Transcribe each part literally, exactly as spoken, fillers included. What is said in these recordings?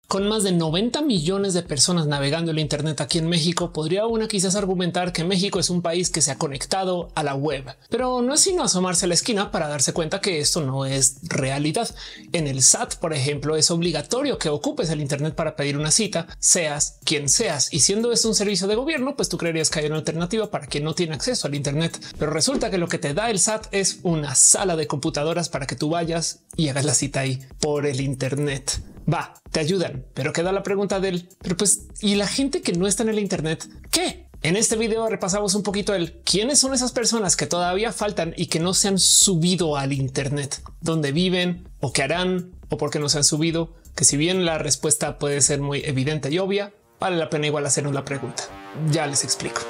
Con más de noventa millones de personas navegando el Internet aquí en México, podría una quizás argumentar que México es un país que se ha conectado a la web, pero no es sino asomarse a la esquina para darse cuenta que esto no es realidad. En el S A T, por ejemplo, es obligatorio que ocupes el Internet para pedir una cita, seas quien seas, y siendo esto un servicio de gobierno, pues tú creerías que hay una alternativa para quien no tiene acceso al Internet, pero resulta que lo que te da el S A T es una sala de computadoras para que tú vayas y hagas la cita ahí por el Internet. Va, te ayudan, pero queda la pregunta del, pero pues, ¿y la gente que no está en el Internet? ¿Qué? En este video repasamos un poquito el quiénes son esas personas que todavía faltan y que no se han subido al Internet, dónde viven o qué harán o por qué no se han subido, que si bien la respuesta puede ser muy evidente y obvia, vale la pena igual hacernos la pregunta. Ya les explico.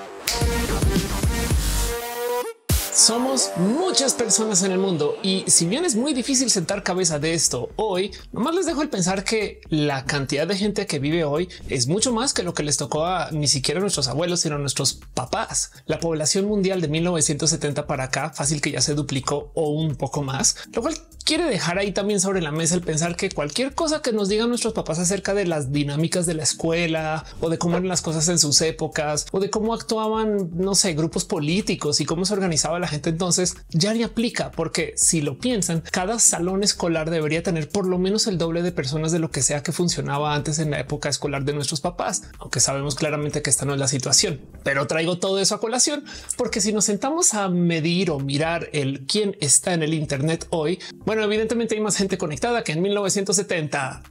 Somos muchas personas en el mundo y si bien es muy difícil sentar cabeza de esto hoy, nomás les dejo el pensar que la cantidad de gente que vive hoy es mucho más que lo que les tocó a ni siquiera a nuestros abuelos, sino a nuestros papás. La población mundial de mil novecientos setenta para acá fácil que ya se duplicó o un poco más, lo cual quiere dejar ahí también sobre la mesa el pensar que cualquier cosa que nos digan nuestros papás acerca de las dinámicas de la escuela o de cómo eran las cosas en sus épocas o de cómo actuaban, no sé, grupos políticos y cómo se organizaba la gente entonces ya ni aplica, porque si lo piensan, cada salón escolar debería tener por lo menos el doble de personas de lo que sea que funcionaba antes en la época escolar de nuestros papás, aunque sabemos claramente que esta no es la situación. Pero traigo todo eso a colación porque si nos sentamos a medir o mirar el quién está en el Internet hoy, bueno, evidentemente hay más gente conectada que en mil novecientos setenta.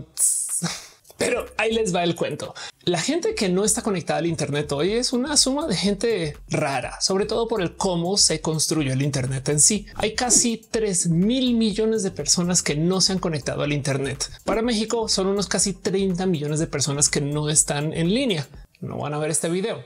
Pero ahí les va el cuento. La gente que no está conectada al Internet hoy es una suma de gente rara, sobre todo por el cómo se construyó el Internet en sí. Hay casi tres mil millones de personas que no se han conectado al Internet. Para México son unos casi treinta millones de personas que no están en línea. No van a ver este video.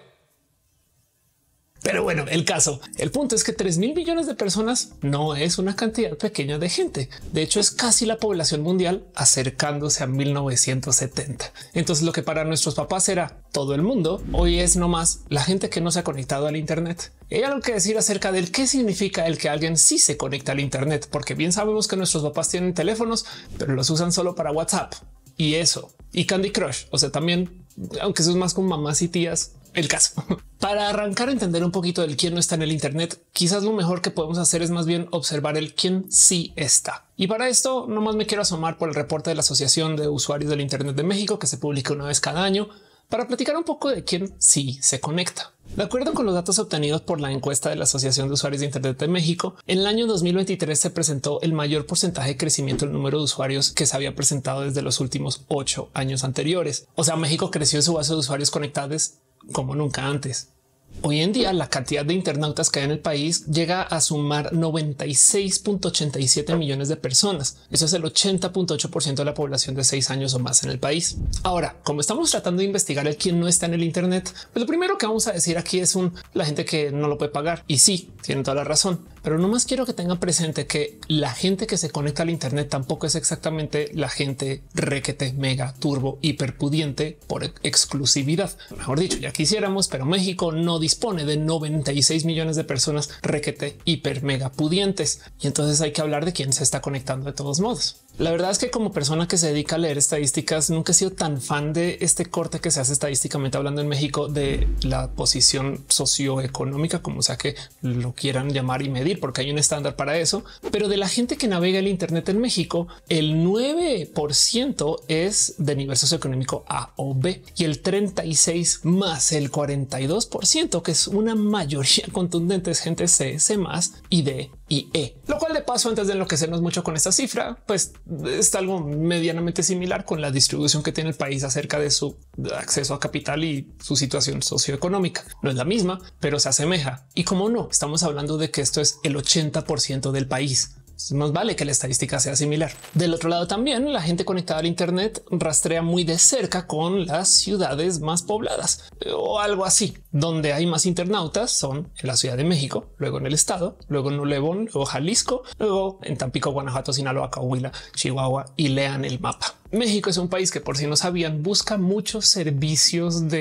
Pero bueno, el caso, el punto es que tres mil millones de personas no es una cantidad pequeña de gente. De hecho, es casi la población mundial acercándose a mil novecientos setenta. Entonces, lo que para nuestros papás era todo el mundo, hoy es nomás la gente que no se ha conectado al Internet. Y hay algo que decir acerca del qué significa el que alguien sí se conecta al Internet, porque bien sabemos que nuestros papás tienen teléfonos, pero los usan solo para WhatsApp y eso y Candy Crush. O sea, también, aunque eso es más con mamás y tías. El caso para arrancar a entender un poquito del quién no está en el Internet, quizás lo mejor que podemos hacer es más bien observar el quién sí está. Y para esto nomás me quiero asomar por el reporte de la Asociación de Usuarios del Internet de México que se publica una vez cada año para platicar un poco de quién sí se conecta. De acuerdo con los datos obtenidos por la encuesta de la Asociación de Usuarios de Internet de México, en el año dos mil veintitrés se presentó el mayor porcentaje de crecimiento del número de usuarios que se había presentado desde los últimos ocho años anteriores. O sea, México creció su base de usuarios conectados como nunca antes. Hoy en día la cantidad de internautas que hay en el país llega a sumar noventa y seis punto ochenta y siete millones de personas. Eso es el ochenta punto ocho por ciento de la población de seis años o más en el país. Ahora, como estamos tratando de investigar el quién no está en el Internet, pues lo primero que vamos a decir aquí es un la gente que no lo puede pagar. Y sí, tienen toda la razón. Pero no más quiero que tengan presente que la gente que se conecta al Internet tampoco es exactamente la gente requete, mega, turbo, hiperpudiente por exclusividad. Mejor dicho, ya quisiéramos, pero México no dispone de noventa y seis millones de personas requete, hiper, mega pudientes. Y entonces hay que hablar de quién se está conectando de todos modos. La verdad es que como persona que se dedica a leer estadísticas, nunca he sido tan fan de este corte que se hace estadísticamente hablando en México de la posición socioeconómica, como sea que lo quieran llamar y medir, porque hay un estándar para eso. Pero de la gente que navega el Internet en México, el nueve por ciento es de nivel socioeconómico A o B y el treinta y seis más el cuarenta y dos por ciento, que es una mayoría contundente, es gente C, C más y D y E. Lo cual de paso, antes de enloquecernos mucho con esta cifra, pues está algo medianamente similar con la distribución que tiene el país acerca de su acceso a capital y su situación socioeconómica. No es la misma, pero se asemeja. Y como no, estamos hablando de que esto es el ochenta por ciento del país. Más vale que la estadística sea similar. Del otro lado también la gente conectada al Internet rastrea muy de cerca con las ciudades más pobladas o algo así. Donde hay más internautas son en la Ciudad de México, luego en el estado, luego en Nuevo León, luego Jalisco, luego en Tampico, Guanajuato, Sinaloa, Coahuila, Chihuahua y lean el mapa. México es un país que, por si no sabían, busca muchos servicios de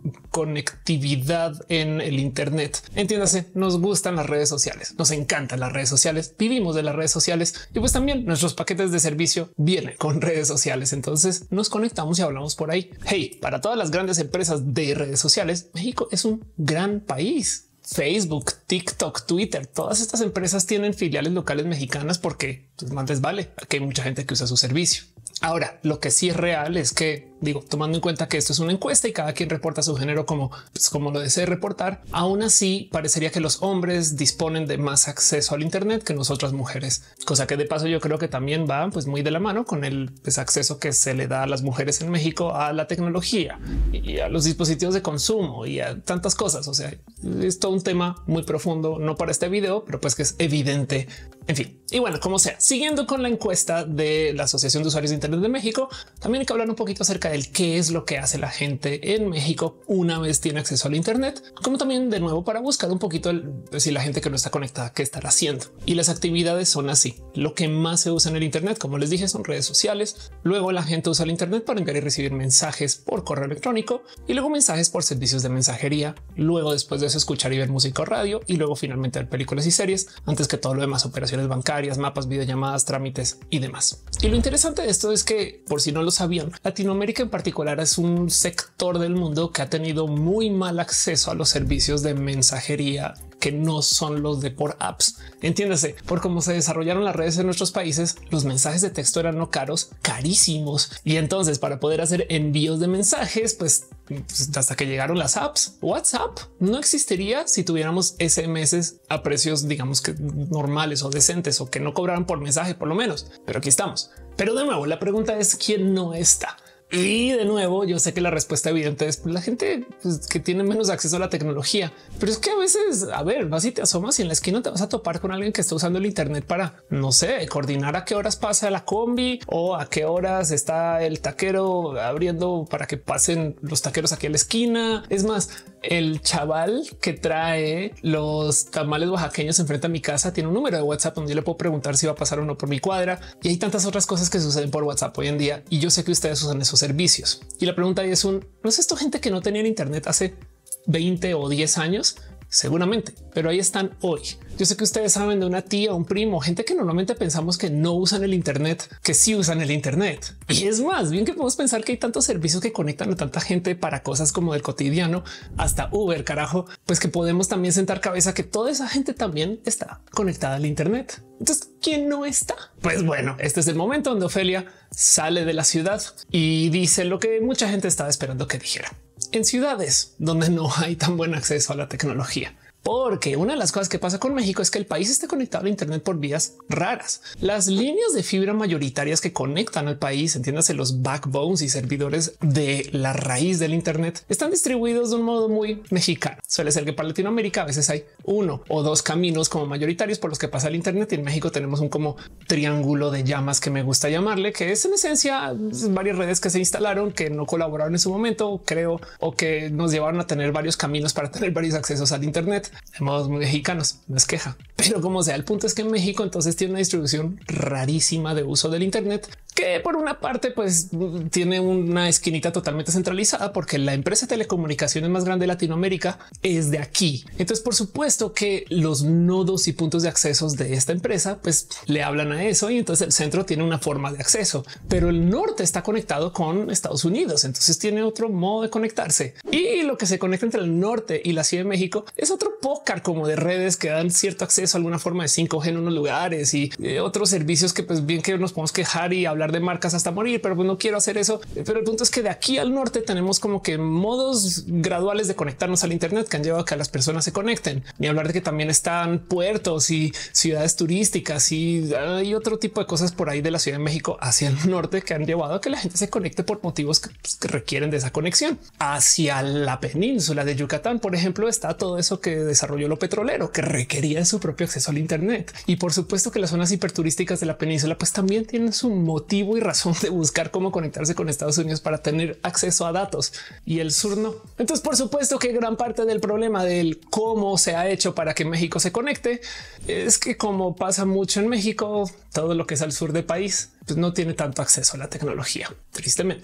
conectividad en el Internet. Entiéndase, nos gustan las redes sociales, nos encantan las redes sociales, vivimos de las redes sociales y pues también nuestros paquetes de servicio vienen con redes sociales. Entonces nos conectamos y hablamos por ahí. Hey, para todas las grandes empresas de redes sociales, México es un gran país. Facebook, TikTok, Twitter, todas estas empresas tienen filiales locales mexicanas porque pues, más les vale. Aquí hay mucha gente que usa su servicio. Ahora, lo que sí es real es que, digo, tomando en cuenta que esto es una encuesta y cada quien reporta su género como, pues, como lo desee reportar, aún así parecería que los hombres disponen de más acceso al Internet que nosotras mujeres, cosa que de paso yo creo que también va pues, muy de la mano con el pues, acceso que se le da a las mujeres en México a la tecnología y a los dispositivos de consumo y a tantas cosas. O sea, es todo un tema muy profundo, no para este video, pero pues que es evidente. En fin, y bueno, como sea, siguiendo con la encuesta de la Asociación de Usuarios de Internet de México, también hay que hablar un poquito acerca del qué es lo que hace la gente en México una vez tiene acceso al Internet, como también de nuevo para buscar un poquito el, si la gente que no está conectada, qué estará haciendo. Y las actividades son así. Lo que más se usa en el Internet, como les dije, son redes sociales. Luego la gente usa el Internet para enviar y recibir mensajes por correo electrónico y luego mensajes por servicios de mensajería. Luego después de eso escuchar y ver música o radio y luego finalmente ver películas y series antes que todo lo demás, operaciones bancarias, mapas, videollamadas, trámites y demás. Y lo interesante de esto es que, por si no lo sabían, Latinoamérica en particular es un sector del mundo que ha tenido muy mal acceso a los servicios de mensajería que no son los de por apps. Entiéndase, por cómo se desarrollaron las redes en nuestros países, los mensajes de texto eran no caros, carísimos. Y entonces para poder hacer envíos de mensajes, pues, pues hasta que llegaron las apps, WhatsApp no existiría si tuviéramos S M S a precios, digamos que normales o decentes o que no cobraran por mensaje por lo menos. Pero aquí estamos. Pero de nuevo, la pregunta es quién no está. Y de nuevo, yo sé que la respuesta evidente es la gente pues, que tiene menos acceso a la tecnología, pero es que a veces, a ver, vas y te asomas y en la esquina te vas a topar con alguien que está usando el Internet para, no sé, coordinar a qué horas pasa la combi o a qué horas está el taquero abriendo para que pasen los taqueros aquí a la esquina. Es más, el chaval que trae los tamales oaxaqueños enfrente a mi casa tiene un número de WhatsApp donde yo le puedo preguntar si va a pasar o no por mi cuadra. Y hay tantas otras cosas que suceden por WhatsApp hoy en día. Y yo sé que ustedes usan esos servicios. Y la pregunta es un, ¿no es esto gente que no tenía Internet hace veinte o diez años? Seguramente, pero ahí están hoy. Yo sé que ustedes saben de una tía, un primo, gente que normalmente pensamos que no usan el Internet, que sí usan el Internet. Y es más bien que podemos pensar que hay tantos servicios que conectan a tanta gente para cosas como del cotidiano hasta Uber, carajo, pues que podemos también sentar cabeza que toda esa gente también está conectada al Internet. Entonces, ¿quién no está? Pues bueno, este es el momento donde Ofelia sale de la ciudad y dice lo que mucha gente estaba esperando que dijera. En ciudades donde no hay tan buen acceso a la tecnología. Porque una de las cosas que pasa con México es que el país está conectado a Internet por vías raras. Las líneas de fibra mayoritarias que conectan al país, entiéndase los backbones y servidores de la raíz del Internet, están distribuidos de un modo muy mexicano. Suele ser que para Latinoamérica a veces hay uno o dos caminos como mayoritarios por los que pasa el Internet y en México tenemos un como triángulo de llamas que me gusta llamarle, que es en esencia varias redes que se instalaron, que no colaboraron en su momento, creo, o que nos llevaron a tener varios caminos para tener varios accesos al Internet. De modos muy mexicanos, no es queja, pero como sea, el punto es que en México entonces tiene una distribución rarísima de uso del Internet, que por una parte pues tiene una esquinita totalmente centralizada porque la empresa de telecomunicaciones más grande de Latinoamérica es de aquí. Entonces, por supuesto que los nodos y puntos de accesos de esta empresa pues le hablan a eso y entonces el centro tiene una forma de acceso, pero el norte está conectado con Estados Unidos, entonces tiene otro modo de conectarse y lo que se conecta entre el norte y la Ciudad de México es otro pócar como de redes que dan cierto acceso a alguna forma de cinco G en unos lugares y eh, otros servicios que pues bien que nos podemos quejar y hablar de marcas hasta morir, pero pues no quiero hacer eso. Pero el punto es que de aquí al norte tenemos como que modos graduales de conectarnos al Internet que han llevado a que las personas se conecten. Ni hablar de que también están puertos y ciudades turísticas y hay otro tipo de cosas por ahí de la Ciudad de México hacia el norte que han llevado a que la gente se conecte por motivos que, pues, que requieren de esa conexión. Hacia la península de Yucatán, por ejemplo, está todo eso que desarrolló lo petrolero, que requería su propio acceso al Internet. Y por supuesto que las zonas hiperturísticas de la península pues también tienen su motivo y razón de buscar cómo conectarse con Estados Unidos para tener acceso a datos y el sur no. Entonces, por supuesto que gran parte del problema del cómo se ha hecho para que México se conecte es que, como pasa mucho en México, todo lo que es al sur del país pues no tiene tanto acceso a la tecnología, tristemente.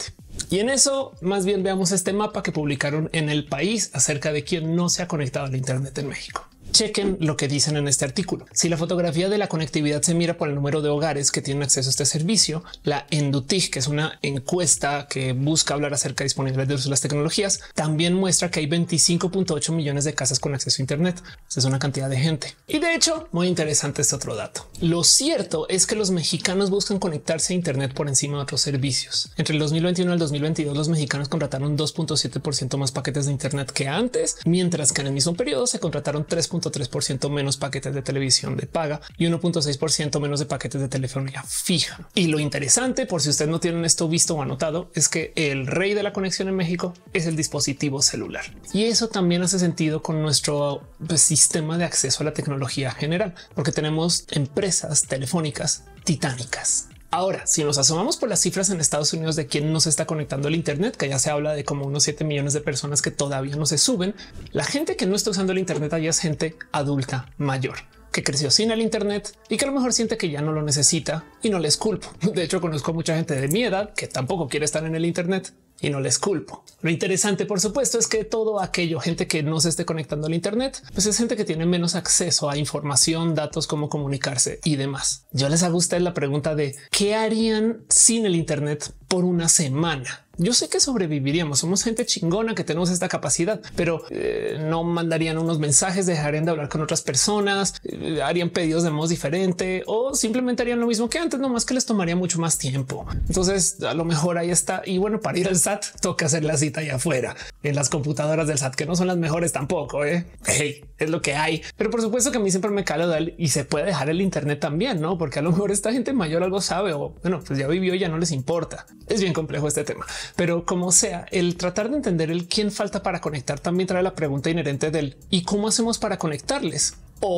Y en eso más bien veamos este mapa que publicaron en El País acerca de quién no se ha conectado al Internet en México. Chequen lo que dicen en este artículo. Si la fotografía de la conectividad se mira por el número de hogares que tienen acceso a este servicio, la Endutig, que es una encuesta que busca hablar acerca de disponibilidad de las tecnologías, también muestra que hay veinticinco punto ocho millones de casas con acceso a Internet. Es una cantidad de gente. Y de hecho, muy interesante este otro dato. Lo cierto es que los mexicanos buscan conectarse a Internet por encima de otros servicios. Entre el dos mil veintiuno y el dos mil veintidós, los mexicanos contrataron dos punto siete por ciento más paquetes de Internet que antes, mientras que en el mismo periodo se contrataron tres punto tres por ciento menos paquetes de televisión de paga y uno punto seis por ciento menos de paquetes de telefonía fija. Y lo interesante, por si ustedes no tienen esto visto o anotado, es que el rey de la conexión en México es el dispositivo celular. Y eso también hace sentido con nuestro pues, sistema de acceso a la tecnología general, porque tenemos empresas telefónicas titánicas. Ahora, si nos asomamos por las cifras en Estados Unidos de quién no se está conectando al Internet, que ya se habla de como unos siete millones de personas que todavía no se suben, la gente que no está usando el Internet allá es gente adulta mayor que creció sin el Internet y que a lo mejor siente que ya no lo necesita y no les culpo. De hecho, conozco mucha gente de mi edad que tampoco quiere estar en el Internet y no les culpo. Lo interesante, por supuesto, es que todo aquello, gente que no se esté conectando al Internet, pues es gente que tiene menos acceso a información, datos, cómo comunicarse y demás. Yo les hago a ustedes la pregunta de qué harían sin el Internet por una semana. Yo sé que sobreviviríamos. Somos gente chingona que tenemos esta capacidad, pero eh, no mandarían unos mensajes, dejarían de hablar con otras personas, eh, harían pedidos de modo diferente o simplemente harían lo mismo que antes, nomás que les tomaría mucho más tiempo. Entonces, a lo mejor ahí está. Y bueno, para ir al S A T toca hacer la cita allá afuera en las computadoras del S A T, que no son las mejores tampoco. ¿eh? Hey, es lo que hay. Pero por supuesto que a mí siempre me cala de él y se puede dejar el Internet también, no? Porque a lo mejor esta gente mayor algo sabe o bueno, pues ya vivió y ya no les importa. Es bien complejo este tema. Pero como sea, el tratar de entender el quién falta para conectar también trae la pregunta inherente del y cómo hacemos para conectarles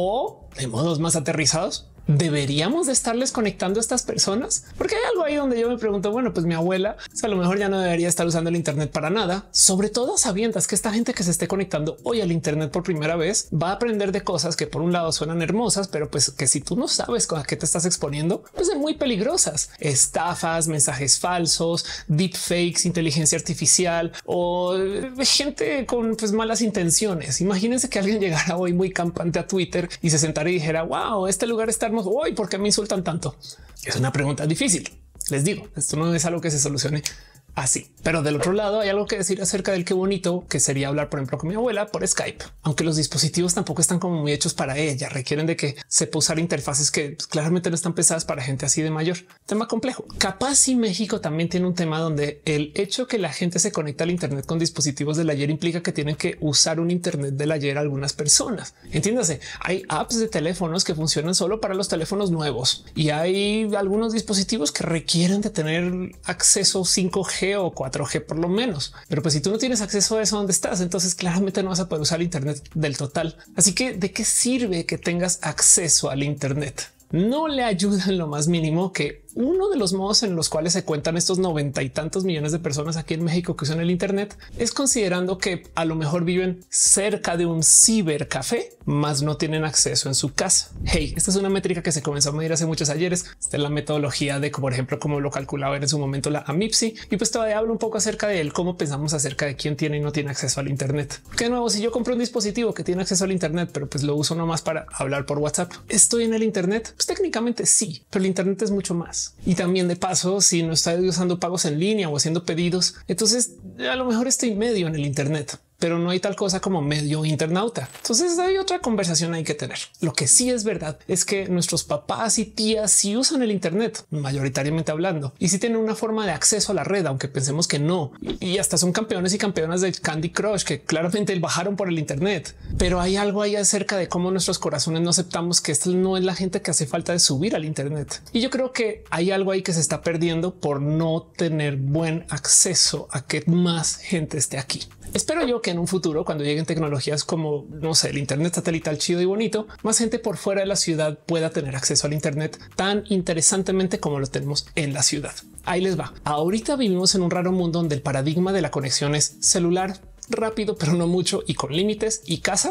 o de modos más aterrizados. ¿Deberíamos de estarles conectando a estas personas? Porque hay algo ahí donde yo me pregunto, bueno, pues mi abuela o sea, a lo mejor ya no debería estar usando el Internet para nada, sobre todo sabiendo que esta gente que se esté conectando hoy al Internet por primera vez va a aprender de cosas que por un lado suenan hermosas, pero pues que si tú no sabes con a qué te estás exponiendo, pues son muy peligrosas. Estafas, mensajes falsos, deepfakes, inteligencia artificial o gente con pues, malas intenciones. Imagínense que alguien llegara hoy muy campante a Twitter y se sentara y dijera, wow, este lugar está hoy, ¿por qué me insultan tanto? Es una pregunta difícil. Les digo, esto no es algo que se solucione así. Pero del otro lado hay algo que decir acerca del qué bonito que sería hablar, por ejemplo, con mi abuela por Skype, aunque los dispositivos tampoco están como muy hechos para ella. Requieren de que sepa usar interfaces que pues, claramente no están pensadas para gente así de mayor. Tema complejo. Capaz si México también tiene un tema donde el hecho que la gente se conecta al Internet con dispositivos del ayer implica que tienen que usar un Internet del ayer algunas personas. Entiéndase, hay apps de teléfonos que funcionan solo para los teléfonos nuevos y hay algunos dispositivos que requieren de tener acceso cinco G o cuatro G por lo menos. Pero pues si tú no tienes acceso a eso donde estás, entonces claramente no vas a poder usar Internet del total. Así que ¿de qué sirve que tengas acceso al Internet? No le ayuda en lo más mínimo que uno de los modos en los cuales se cuentan estos noventa y tantos millones de personas aquí en México que usan el Internet es considerando que a lo mejor viven cerca de un cibercafé, más no tienen acceso en su casa. Hey, esta es una métrica que se comenzó a medir hace muchos ayeres. Esta es la metodología de, por ejemplo, cómo lo calculaba en su momento la AMIPSI. Y pues todavía hablo un poco acerca de él, cómo pensamos acerca de quién tiene y no tiene acceso al Internet. Que de nuevo, si yo compro un dispositivo que tiene acceso al Internet, pero pues lo uso nomás para hablar por WhatsApp, ¿estoy en el Internet? Pues técnicamente sí, pero el Internet es mucho más. Y también de paso, si no estoy usando pagos en línea o haciendo pedidos, entonces a lo mejor estoy medio en el Internet, pero no hay tal cosa como medio internauta. Entonces hay otra conversación hay que tener. Lo que sí es verdad es que nuestros papás y tías sí usan el Internet, mayoritariamente hablando, y sí tienen una forma de acceso a la red, aunque pensemos que no. Y hasta son campeones y campeonas del Candy Crush que claramente bajaron por el Internet. Pero hay algo ahí acerca de cómo nuestros corazones no aceptamos que esta no es la gente que hace falta de subir al Internet. Y yo creo que hay algo ahí que se está perdiendo por no tener buen acceso a que más gente esté aquí. Espero yo que en un futuro, cuando lleguen tecnologías como, no sé, el Internet satelital chido y bonito, más gente por fuera de la ciudad pueda tener acceso al Internet tan interesantemente como lo tenemos en la ciudad. Ahí les va. Ahorita vivimos en un raro mundo donde el paradigma de la conexión es celular, rápido, pero no mucho y con límites, y casa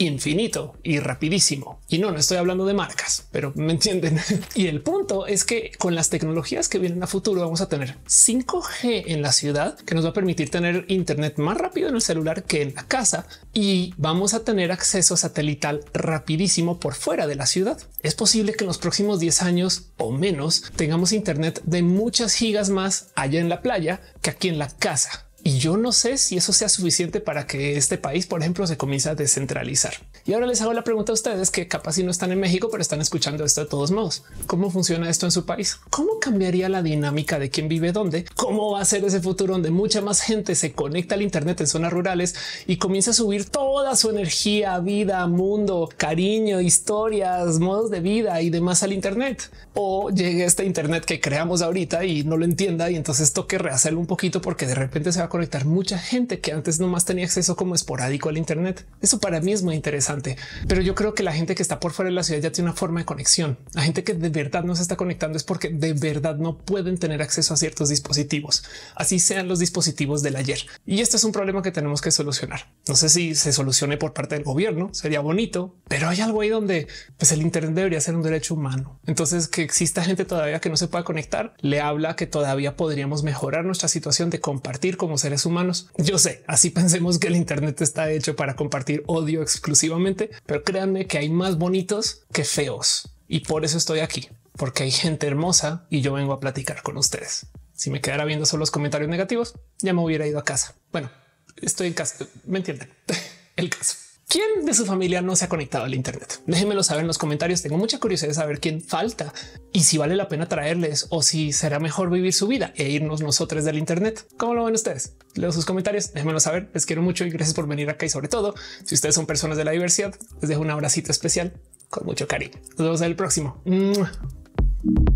infinito y rapidísimo. Y no, no estoy hablando de marcas, pero me entienden. Y el punto es que con las tecnologías que vienen a futuro vamos a tener cinco G en la ciudad, que nos va a permitir tener internet más rápido en el celular que en la casa, y vamos a tener acceso satelital rapidísimo por fuera de la ciudad. Es posible que en los próximos diez años o menos tengamos internet de muchas gigas más allá en la playa que aquí en la casa. Y yo no sé si eso sea suficiente para que este país, por ejemplo, se comience a descentralizar. Y ahora les hago la pregunta a ustedes que capaz si no están en México, pero están escuchando esto de todos modos. ¿Cómo funciona esto en su país? ¿Cómo cambiaría la dinámica de quién vive dónde? ¿Cómo va a ser ese futuro donde mucha más gente se conecta al internet en zonas rurales y comienza a subir toda su energía, vida, mundo, cariño, historias, modos de vida y demás al internet? O llegue este internet que creamos ahorita y no lo entienda y entonces toque rehacerlo un poquito porque de repente se va a conectar mucha gente que antes nomás tenía acceso como esporádico al internet. Eso para mí es muy interesante, pero yo creo que la gente que está por fuera de la ciudad ya tiene una forma de conexión. La gente que de verdad no se está conectando es porque de verdad no pueden tener acceso a ciertos dispositivos, así sean los dispositivos del ayer. Y este es un problema que tenemos que solucionar. No sé si se solucione por parte del gobierno, sería bonito, pero hay algo ahí donde pues el internet debería ser un derecho humano. Entonces que exista gente todavía que no se pueda conectar le habla que todavía podríamos mejorar nuestra situación de compartir como seres humanos. Yo sé, así pensemos que el internet está hecho para compartir odio exclusivamente, pero créanme que hay más bonitos que feos y por eso estoy aquí, porque hay gente hermosa y yo vengo a platicar con ustedes. Si me quedara viendo solo los comentarios negativos, ya me hubiera ido a casa. Bueno, estoy en casa, me entienden. El caso. ¿Quién de su familia no se ha conectado al internet? Déjenmelo saber en los comentarios. Tengo mucha curiosidad de saber quién falta y si vale la pena traerles o si será mejor vivir su vida e irnos nosotros del internet. ¿Cómo lo ven ustedes? Leo sus comentarios, déjenmelo saber. Les quiero mucho y gracias por venir acá. Y sobre todo, si ustedes son personas de la diversidad, les dejo un abracito especial con mucho cariño. Nos vemos en el próximo.